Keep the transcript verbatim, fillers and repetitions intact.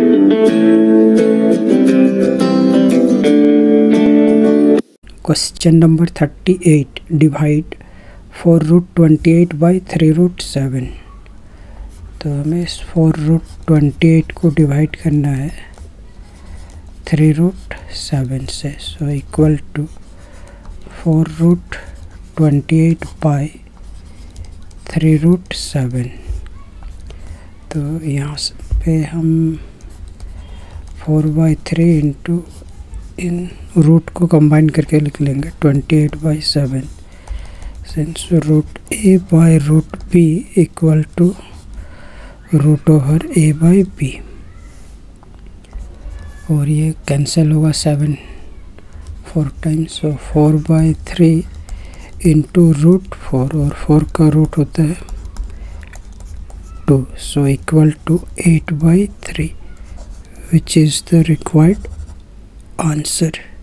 Question number thirty-eight. Divide four root twenty-eight by three root seven. तो हमें इस four root twenty eight को divide करना है थ्री रूट सेवन से, so equal to four root twenty eight by three root seven. तो यहाँ पे हम फोर बाई थ्री इंटू इन रूट को कंबाइन करके लिख लेंगे twenty eight by seven, since root A by root B equal to root over A by B, और ये कैंसिल होगा seven four times, so four by three into root four, और four का root होता है two, so equal to eight by three, which is the required answer.